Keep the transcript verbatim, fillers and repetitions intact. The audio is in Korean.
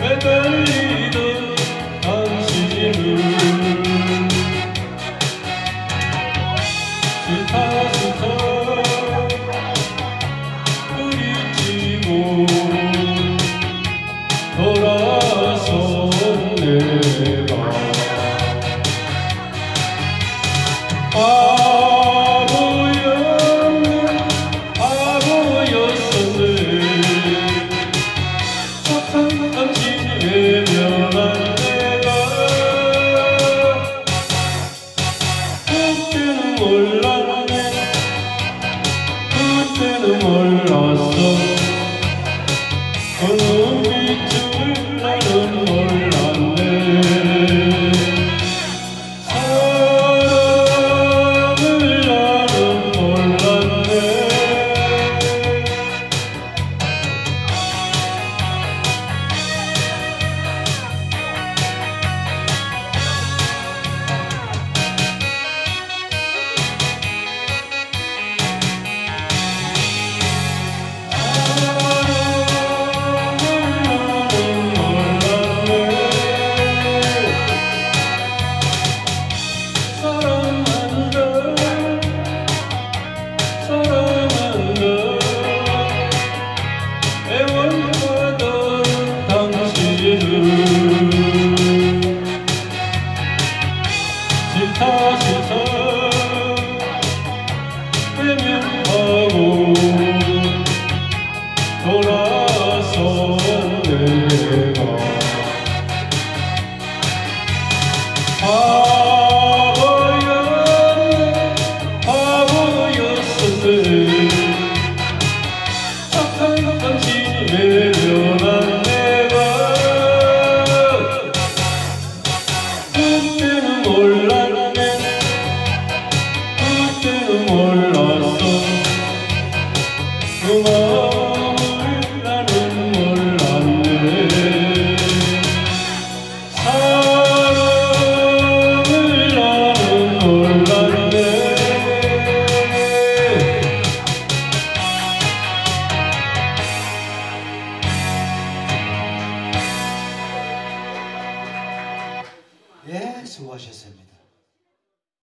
매달리던 당신을 스타 스타 부딪히고 돌아선 내가 바보였네 바보였었네 착한 당신이 외면한 내가 그때는 몰랐네 그때는 몰랐어 그 눈빛을 나는 몰랐네 싫다 싫다 외면하고 돌아선 내가 바보였네 바보였었네 착한 당신이 외면한 내가 그때는 몰랐네 그때는 몰랐어 그 마음을 나는 몰랐네 사랑을 나는 몰랐네 예, 수고하셨습니다.